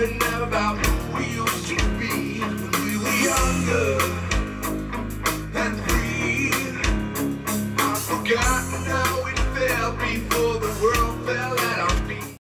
and now about who we used to be when we were younger and free. I've forgotten